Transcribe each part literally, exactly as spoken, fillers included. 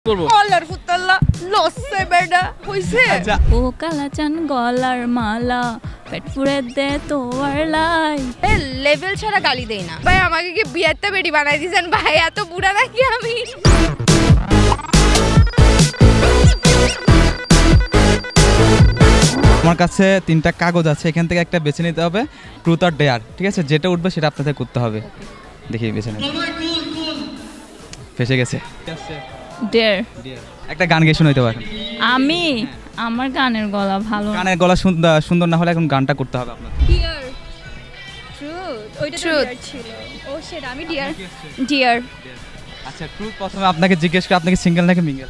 করব আল্লাহর ফুতাল্লাহ লসে বেডা হইছে আচ্ছা ও কালা চান গলার মালা পেট পুরে দে তোর লাই এ লেভেল ছাড়া গালি দেই না ভাই আমাকে কি বিয়াতে বেডি বানাই দিয়েছেন ভাই এত বুড়া নাকি আমি আমার কাছে তিনটা কাগজ আছে এখান থেকে একটা বেছে নিতে হবে ট্রুথ অর ডেয়ার ঠিক আছে যেটা উঠবে সেটা আপনাদের করতে হবে দেখি বেছে নিন ফেসে গেছে ডেয়ার একটা গান গেয়ে শোনাইতে পারেন আমি আমার গানের গলা ভালো গানের গলা সুন্দর না হলে এখন গানটা করতে হবে আপনাদের ডিয়ার ট্রুথ ওইটা Truth. ডিয়ার ছিল ও সেটা আমি ডিয়ার ডিয়ার আচ্ছা ট্রুথ প্রথমে আপনাকে জিজ্ঞেস করে আপনাকে সিঙ্গেল নাকি মিঙ্গেল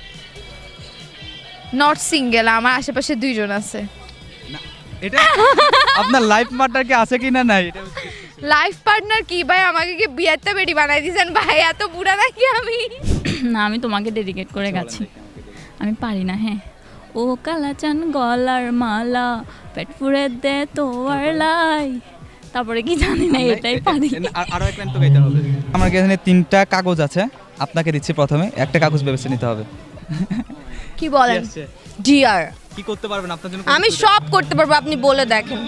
নট সিঙ্গেল আমার আশেপাশে দুইজন আছে এটা আপনার লাইফ পার্টনার কি আছে কি না নাই এটা লাইফ পার্টনার কি ভাই আমাকে কি বিয়াতে বেডি বানাই দিয়েছেন ভাই এত বুড়া নাকি আমি না আমি তোমাকে ডেডিকেট করে গেছি আমি পারি না হ্যাঁ ও কালা চান গলার মালা পেট পুরে দে তোর লাই তারপরে কি জানি না এটাই পারি আরো এক লাইন তো গাইতে হবে আমার এখানে তিনটা কাগজ আছে আপনাকে দিচ্ছি প্রথমে একটা কাগজ বেছে নিতে হবে কি বলেন ডিয়ার কি করতে পারবেন আপনার জন্য আমি সব করতে পারবো আপনি বলে দেখেন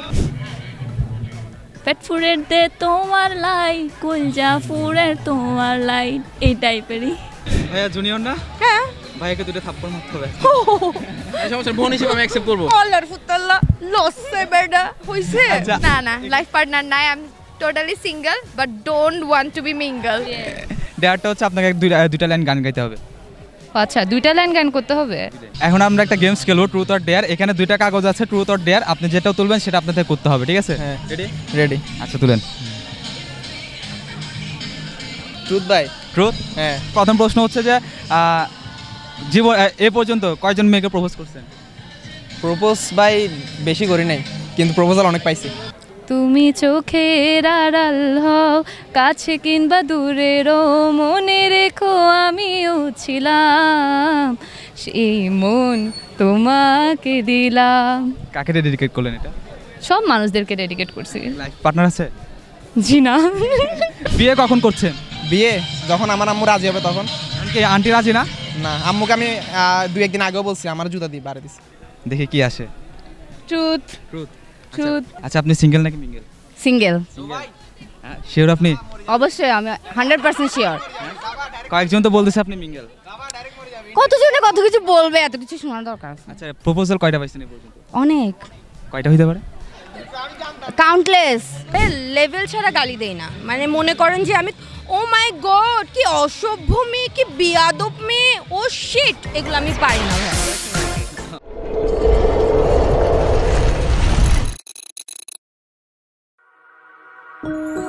পেট ফুরে দে তোমার লাই কুলজা ফুরে তোমার লাই এই টাইপেরই ভাইয়া জুনিয়র না হ্যাঁ ভাইয়াকে দুটো থাপ্পড় মারতে হবে এই সমস্যা বোন হিসেবে আমি অ্যাকসেপ্ট করব আল্লাহর ফুতাল্লাহ লসে বেডা হইছে আচ্ছা। না না লাইফ পার্টনার নাই I am totally single but don't want to be mingle ডেয়ারটা হচ্ছে আপনাকে দুইটা দুইটা লাইন গান গাইতে হবে আচ্ছা দুইটা লাইন গান করতে হবে এখন আমরা একটা গেমস খেলবো ট্রুথ অর ডেয়ার এখানে দুইটা কাগজ আছে ট্রুথ অর ডেয়ার আপনি যেটা তুলবেন সেটা আপনাদের করতে হবে ঠিক আছে রেডি রেডি আচ্ছা তুলেন ট্রুথ ভাই ট্রুথ হ্যাঁ প্রথম প্রশ্ন হচ্ছে যে আহ, জীবন এ পর্যন্ত কয়জন মেয়েকে প্রপোজ করছেন প্রপোজ ভাই বেশি করি নাই কিন্তু প্রপোজাল অনেক পাইছি তুমি চোখের আড়াল হও কাছে কিংবা দূরেরও মনে রেখো আমিও ছিলাম সেই মন তোমাকে দিলাম কাকে ডেডিকেট করলেন এটা সব মানুষদেরকে ডেডিকেট করছি লাইফ পার্টনার আছে জি না বিয়ে কখন করছেন বিয়ে যখন আমার আম্মু রাজি হবে তখন কি আন্টি রাজি না না আম্মুকে আমি আহ, দুই একদিন আগেও বলছি আমার জুতা দিয়ে বাড়ি দিছি দেখি কি আসে ট্রুথ ট্রুথ ট্রুথ আচ্ছা আপনি সিঙ্গেল নাকি মিঙ্গেল সিঙ্গেল শিওর আপনি অবশ্যই আমি হান্ড্রেড পার্সেন্ট শিওর কয়েকজন তো বলতেছে আপনি মিঙ্গেল কতজনে কত কিছু বলবে এত কিছু শোনার দরকার আছে আচ্ছা প্রপোজাল কয়টা পাইছেন এই পর্যন্ত অনেক কয়টা হইতে পারে কাউন্টলেস এ লেভেল ছাড়া গালি দেই না মানে মনে করেন যে আমি ও মাই গড কি অসভ্য মেয়ে কি বিয়াদব মেয়ে ও শিট এগুলো আমি পারি না ভাই